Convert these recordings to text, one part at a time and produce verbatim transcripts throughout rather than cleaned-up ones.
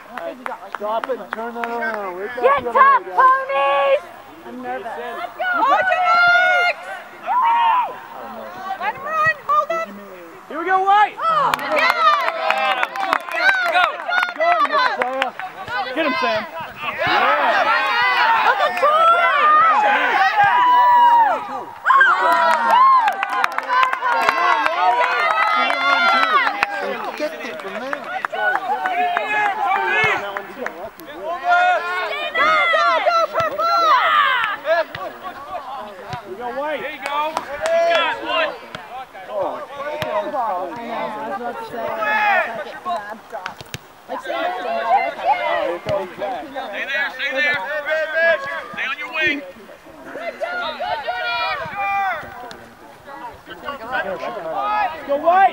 Stop it and turn that around. Get tough, ponies! I'm nervous. Let's go! Hold your legs! Let him run! Hold him! Here we go, White! Oh, yeah! Go! Go, Sam! Get him, Sam! Yeah! Look at Troy! White. There you go. You got one. Oh. I know. I was about to say, I was like, like, say that. Oh, here goes Jack. Stay there, stay there. Stay on your wing. Go White.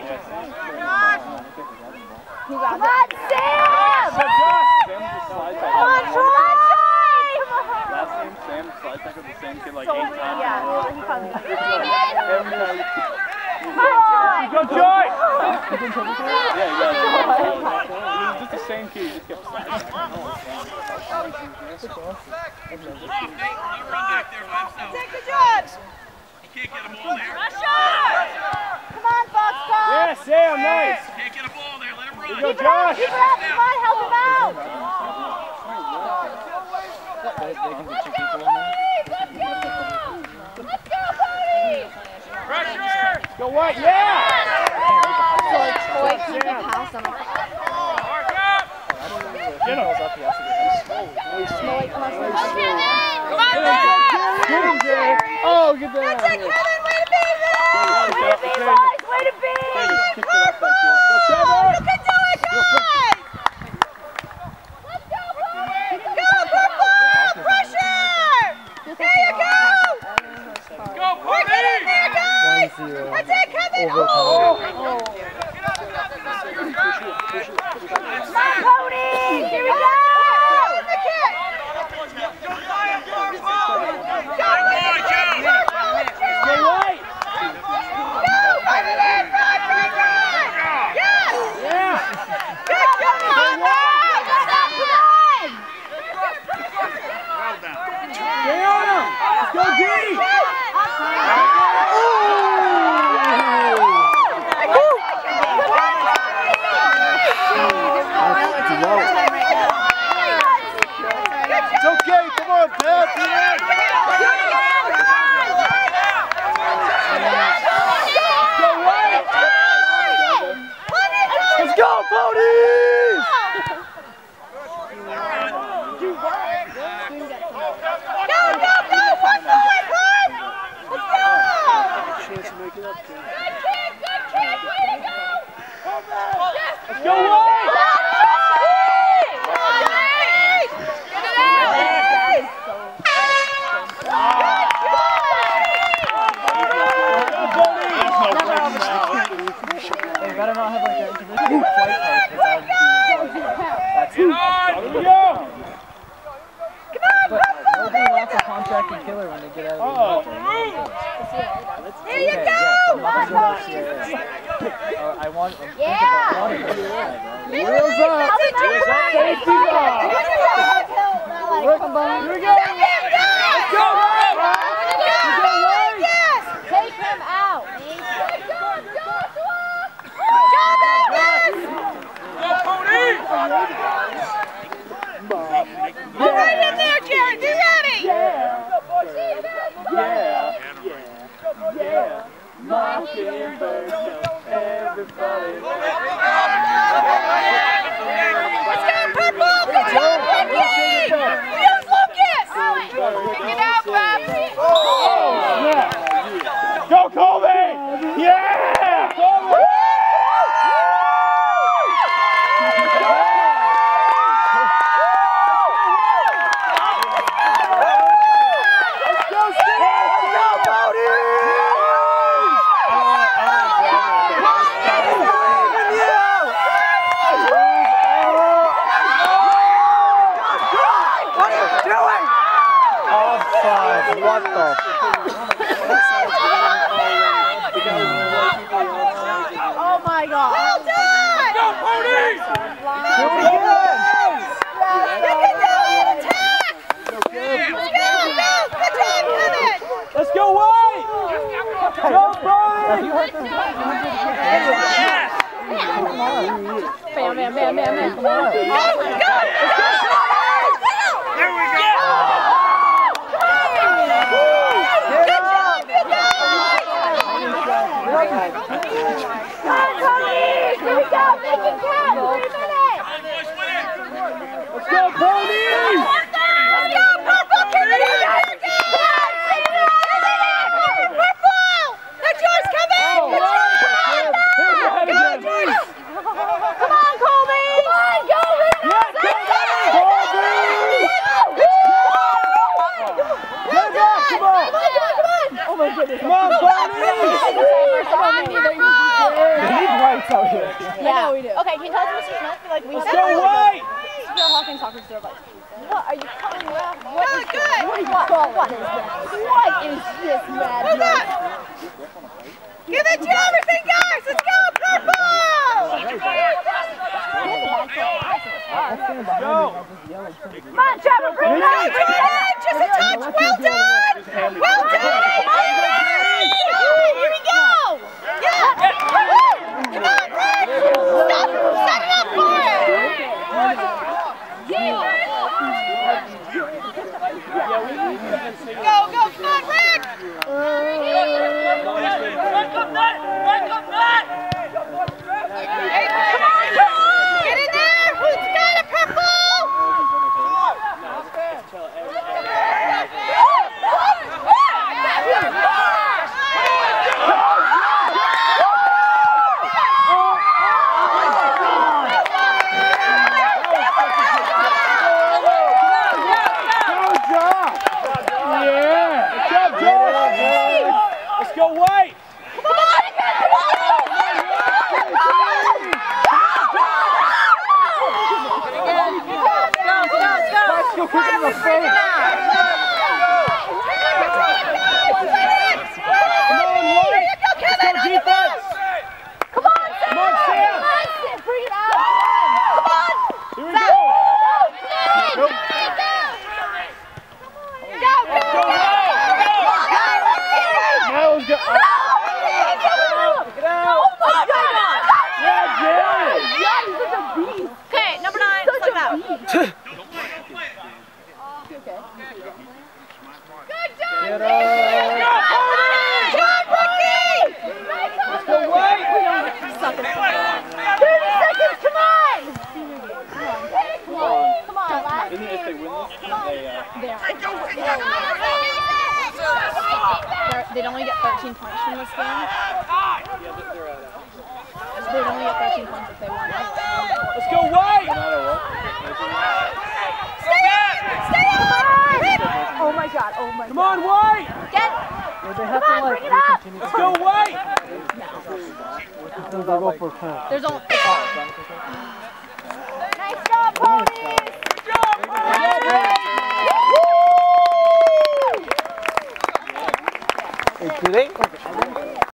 Come on, Sam! Come on, Troy! Last name Sam slides back with the same kid like So, eight times yeah, in a row. he probably does. Every night. Go, Go, Joy! Yeah, yeah. He's just the same kid, he just kept sliding. Get off, Nate. Let him run back there by himself. take the judge! He can't get a ball there. Come on, Foxtrot! Yeah, Sam, nice! Can't get a ball there. Let him run. Here you go, Keep it up, Josh! keep it up, come on, help him out! Let's go, buddies! Let's go, buddies! Pressure! Go White, yeah! So, like, Troy can get past him. Mark up! Get him! Troy, come on, Come on, Get Matt! him, Jay! Oh, get that! That's it, Kevin! Way to be, man! Way to be, boys! Way to be! Kick it up that kid. Go, Trevor! You can do it, guys! Let's go, boys! Go, purple! Pressure! There you go! Go, We're getting there, guys! That's it, Kevin! Oh! Come on, ponies! Here we go! In the kick! Go, White! Go White! Go! Run it in! Run, run, run! Yes! Yeah! Good job! Come on! Come on! Stay on him! Let's go, G! It's okay, come on, Pat! Let's go, ponies! Go, go, go! One forward, one! Let's go! Chance to make it up, kid. Good kick, good kick! Way to go! Let's go, White! Get it out! They better not have like an individual flight type, because that would be like, that's Here we go! But nobody wants a contracted killer when they get out of the military. Here you Okay, go! yes, I'm not gonna go to C I A. Uh, I want, I'm thinking Yeah. about wanting to do it. Wheels up! Safety off! Look, Here we go! Let's Go, White! Take him out. Good job, Joshua! Job, Agnes! Go, Pony! Go right in there, Jared. Be ready. Yeah! Yeah! Yeah! Mockingbird, everybody! Let's go, purple. Good job, Ricky. Here's Lucas. Take it out, Bapst. Oh, snap! Go, Colby! Yeah! Colby! Let's go, Steve! Let's go, Bodie! What are you doing? Offside, what the? Oh my God. Well done. Go, Pony! Here we go! I'm in, I'm in. Go, go, There we go! Good job, good job! Come on, Tony! Here we go, make it count! Three minutes! Let's go, Pony! Let's go, Purple! Keep it in! Purple! That's yours, come in! Good job! Go, Joyce! Come on, Colby! Come on, go, Rita! Yeah, go, Colby! Good job! Come on! Come on, come on, come on! Oh my goodness. Come on, Pony! We need whites out here. Yeah, we do. Okay, can you tell us, Mister Smith? Like we Let's go, White! Bill Hawkins soccer store like. What are you calling that? Good, good! What are you calling What is this? What is this madness? Hold on! Give it to everything, guys! Let's go, Purple! Go! Come on, Trevor, bring it on, bring it on! Just a touch! Well done! Well done! Here we go! Yeah! Come on, Rick! Stop! Set it up for it! Go, go, come on, Rick! Hey, come on, get in there! Who's got it, Purple? Let's go, White! Come on, come on! Go kick him in the face. Come on, White! Let's go, defense! Come on, Sam! Come on, Sam! Bring it out! Come on! Here we Sam! go! Go, go, go! Go, Now let's go! Get out! Oh my God! Yeah, yeah! Yeah, he's such a beast. Okay, number nine. Let's play that. Okay. Good job! Get Good up! job, rookie! Let's go, White! thirty seconds, come on! Come on, come on, lad. Isn't it if they win this, they, uh... They are. They're, They're, they'd only get thirteen points from this game. Yeah, they're out. They'd only get thirteen points if they won. Let's go, White! No matter what. Stay on! Stay on! Oh my God, oh my Come on, White! Get! Well, they have Come to on, like bring it up! continue Let's go, White! to go for a pen. There's only. Oh,